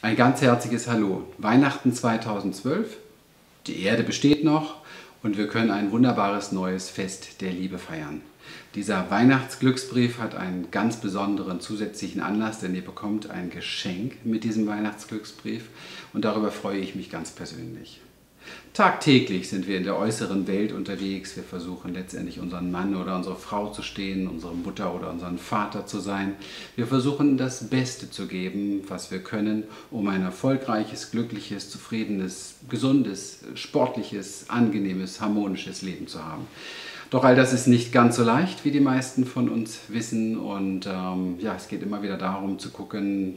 Ein ganz herzliches Hallo. Weihnachten 2012, die Erde besteht noch und wir können ein wunderbares neues Fest der Liebe feiern. Dieser Weihnachtsglücksbrief hat einen ganz besonderen zusätzlichen Anlass, denn ihr bekommt ein Geschenk mit diesem Weihnachtsglücksbrief und darüber freue ich mich ganz persönlich. Tagtäglich sind wir in der äußeren Welt unterwegs. Wir versuchen letztendlich unseren Mann oder unsere Frau zu stehen, unsere Mutter oder unseren Vater zu sein. Wir versuchen das Beste zu geben, was wir können, um ein erfolgreiches, glückliches, zufriedenes, gesundes, sportliches, angenehmes, harmonisches Leben zu haben. Doch all das ist nicht ganz so leicht, wie die meisten von uns wissen. Und es geht immer wieder darum zu gucken,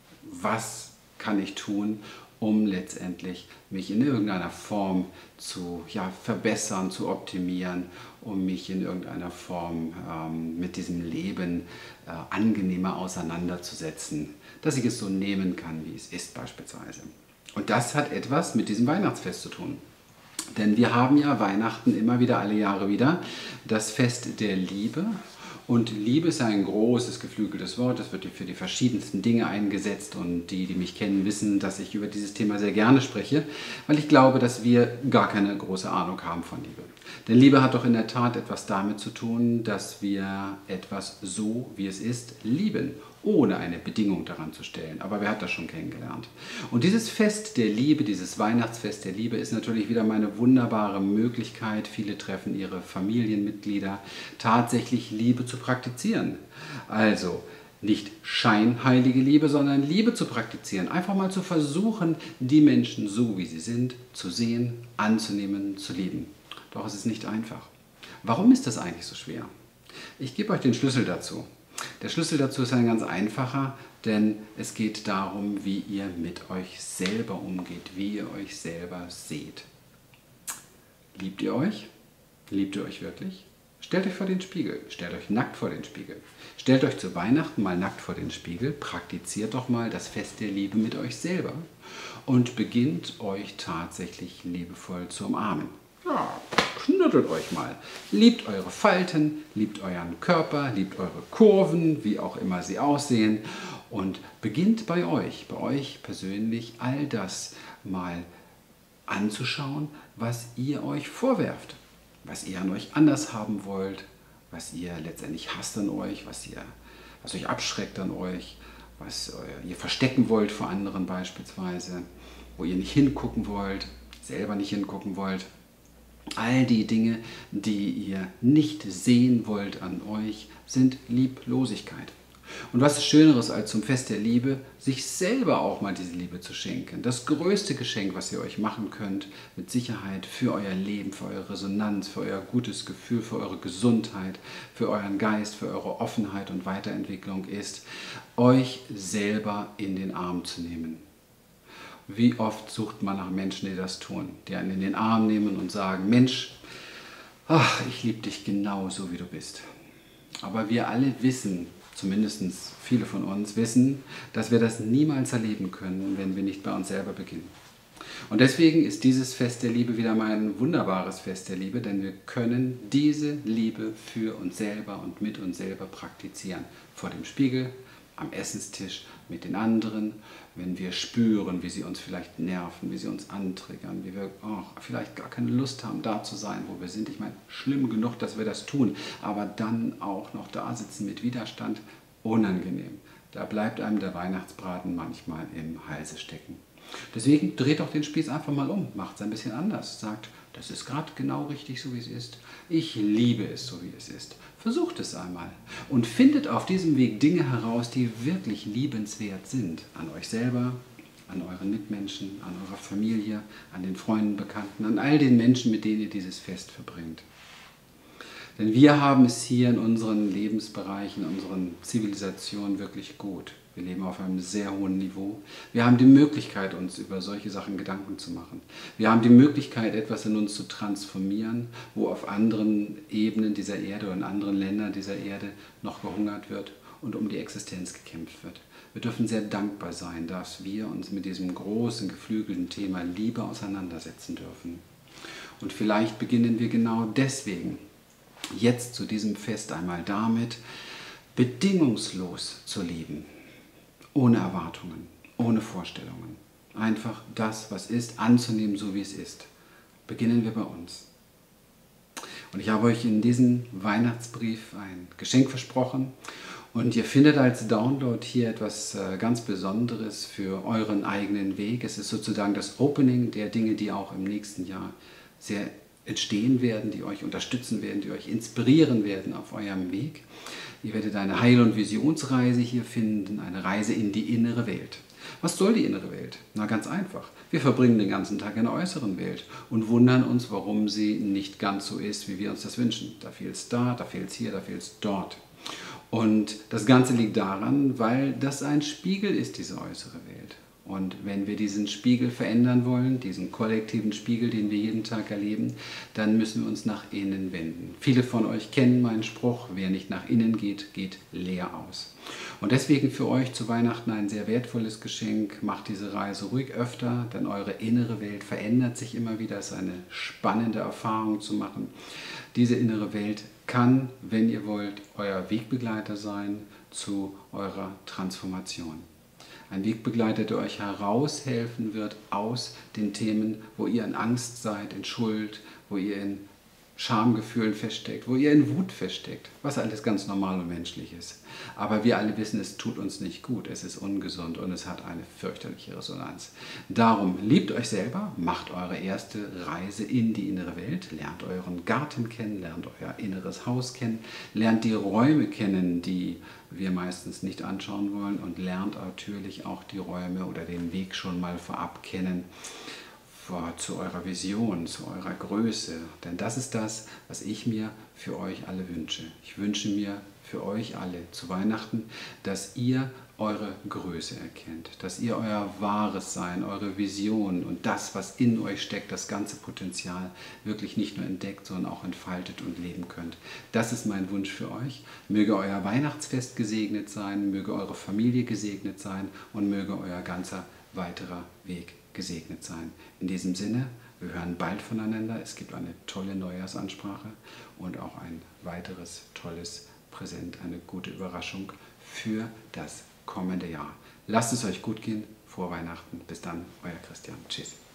was kann ich tun, um letztendlich mich in irgendeiner Form zu verbessern, zu optimieren, um mich in irgendeiner Form mit diesem Leben angenehmer auseinanderzusetzen, dass ich es so nehmen kann, wie es ist beispielsweise. Und das hat etwas mit diesem Weihnachtsfest zu tun. Denn wir haben ja Weihnachten immer wieder, alle Jahre wieder, das Fest der Liebe. Und Liebe ist ein großes, geflügeltes Wort, das wird für die verschiedensten Dinge eingesetzt und die mich kennen, wissen, dass ich über dieses Thema sehr gerne spreche, weil ich glaube, dass wir gar keine große Ahnung haben von Liebe. Denn Liebe hat doch in der Tat etwas damit zu tun, dass wir etwas so, wie es ist, lieben, ohne eine Bedingung daran zu stellen. Aber wer hat das schon kennengelernt? Und dieses Fest der Liebe, dieses Weihnachtsfest der Liebe ist natürlich wieder meine wunderbare Möglichkeit. Viele treffen ihre Familienmitglieder, tatsächlich Liebe zu praktizieren. Also nicht scheinheilige Liebe, sondern Liebe zu praktizieren. Einfach mal zu versuchen, die Menschen so, wie sie sind, zu sehen, anzunehmen, zu lieben. Doch es ist nicht einfach. Warum ist das eigentlich so schwer? Ich gebe euch den Schlüssel dazu. Der Schlüssel dazu ist ein ganz einfacher, denn es geht darum, wie ihr mit euch selber umgeht, wie ihr euch selber seht. Liebt ihr euch? Liebt ihr euch wirklich? Stellt euch vor den Spiegel, stellt euch nackt vor den Spiegel. Stellt euch zu Weihnachten mal nackt vor den Spiegel, praktiziert doch mal das Fest der Liebe mit euch selber und beginnt euch tatsächlich liebevoll zu umarmen. Ja, knuddelt euch mal. Liebt eure Falten, liebt euren Körper, liebt eure Kurven, wie auch immer sie aussehen. Und beginnt bei euch persönlich all das mal anzuschauen, was ihr euch vorwerft. Was ihr an euch anders haben wollt, was ihr letztendlich hasst an euch, was euch abschreckt an euch, was ihr verstecken wollt vor anderen beispielsweise, wo ihr nicht hingucken wollt, selber nicht hingucken wollt. All die Dinge, die ihr nicht sehen wollt an euch, sind Lieblosigkeit. Und was ist Schöneres als zum Fest der Liebe, sich selber auch mal diese Liebe zu schenken? Das größte Geschenk, was ihr euch machen könnt, mit Sicherheit für euer Leben, für eure Resonanz, für euer gutes Gefühl, für eure Gesundheit, für euren Geist, für eure Offenheit und Weiterentwicklung ist, euch selber in den Arm zu nehmen. Wie oft sucht man nach Menschen, die das tun, die einen in den Arm nehmen und sagen, Mensch, ach, ich liebe dich genauso, wie du bist. Aber wir alle wissen, zumindest viele von uns wissen, dass wir das niemals erleben können, wenn wir nicht bei uns selber beginnen. Und deswegen ist dieses Fest der Liebe wieder mal ein wunderbares Fest der Liebe, denn wir können diese Liebe für uns selber und mit uns selber praktizieren. Vor dem Spiegel, am Essenstisch, mit den anderen, wenn wir spüren, wie sie uns vielleicht nerven, wie sie uns antriggern, wie wir vielleicht gar keine Lust haben, da zu sein, wo wir sind. Ich meine, schlimm genug, dass wir das tun, aber dann auch noch da sitzen mit Widerstand, unangenehm. Da bleibt einem der Weihnachtsbraten manchmal im Halse stecken. Deswegen dreht doch den Spieß einfach mal um, macht es ein bisschen anders, sagt, das ist gerade genau richtig, so wie es ist. Ich liebe es, so wie es ist. Versucht es einmal und findet auf diesem Weg Dinge heraus, die wirklich liebenswert sind. An euch selber, an euren Mitmenschen, an eurer Familie, an den Freunden, Bekannten, an all den Menschen, mit denen ihr dieses Fest verbringt. Denn wir haben es hier in unseren Lebensbereichen, in unseren Zivilisationen wirklich gut. Wir leben auf einem sehr hohen Niveau. Wir haben die Möglichkeit, uns über solche Sachen Gedanken zu machen. Wir haben die Möglichkeit, etwas in uns zu transformieren, wo auf anderen Ebenen dieser Erde oder in anderen Ländern dieser Erde noch gehungert wird und um die Existenz gekämpft wird. Wir dürfen sehr dankbar sein, dass wir uns mit diesem großen, geflügelten Thema Liebe auseinandersetzen dürfen. Und vielleicht beginnen wir genau deswegen jetzt zu diesem Fest einmal damit, bedingungslos zu lieben. Ohne Erwartungen, ohne Vorstellungen. Einfach das, was ist, anzunehmen, so wie es ist. Beginnen wir bei uns. Und ich habe euch in diesem Weihnachtsbrief ein Geschenk versprochen. Und ihr findet als Download hier etwas ganz Besonderes für euren eigenen Weg. Es ist sozusagen das Opening der Dinge, die auch im nächsten Jahr sehr entstehen werden, die euch unterstützen werden, die euch inspirieren werden auf eurem Weg. Ihr werdet eine Heil- und Visionsreise hier finden, eine Reise in die innere Welt. Was soll die innere Welt? Na, ganz einfach. Wir verbringen den ganzen Tag in der äußeren Welt und wundern uns, warum sie nicht ganz so ist, wie wir uns das wünschen. Da fehlt es da fehlt es hier, da fehlt es dort. Und das Ganze liegt daran, weil das ein Spiegel ist, diese äußere Welt. Und wenn wir diesen Spiegel verändern wollen, diesen kollektiven Spiegel, den wir jeden Tag erleben, dann müssen wir uns nach innen wenden. Viele von euch kennen meinen Spruch, wer nicht nach innen geht, geht leer aus. Und deswegen für euch zu Weihnachten ein sehr wertvolles Geschenk. Macht diese Reise ruhig öfter, denn eure innere Welt verändert sich immer wieder. Es ist eine spannende Erfahrung zu machen. Diese innere Welt kann, wenn ihr wollt, euer Wegbegleiter sein zu eurer Transformation. Ein Wegbegleiter, der euch heraushelfen wird aus den Themen, wo ihr in Angst seid, in Schuld, wo ihr in Schamgefühlen feststeckt, wo ihr in Wut feststeckt, was alles ganz normal und menschlich ist. Aber wir alle wissen, es tut uns nicht gut, es ist ungesund und es hat eine fürchterliche Resonanz. Darum liebt euch selber, macht eure erste Reise in die innere Welt, lernt euren Garten kennen, lernt euer inneres Haus kennen, lernt die Räume kennen, die wir meistens nicht anschauen wollen und lernt natürlich auch die Räume oder den Weg schon mal vorab kennen, zu eurer Vision, zu eurer Größe. Denn das ist das, was ich mir für euch alle wünsche. Ich wünsche mir für euch alle zu Weihnachten, dass ihr eure Größe erkennt, dass ihr euer wahres Sein, eure Vision und das, was in euch steckt, das ganze Potenzial wirklich nicht nur entdeckt, sondern auch entfaltet und leben könnt. Das ist mein Wunsch für euch. Möge euer Weihnachtsfest gesegnet sein, möge eure Familie gesegnet sein und möge euer ganzer weiterer Weg gesegnet sein. In diesem Sinne, wir hören bald voneinander. Es gibt eine tolle Neujahrsansprache und auch ein weiteres tolles Präsent, eine gute Überraschung für das kommende Jahr. Lasst es euch gut gehen. Frohe Weihnachten. Bis dann, euer Christian. Tschüss.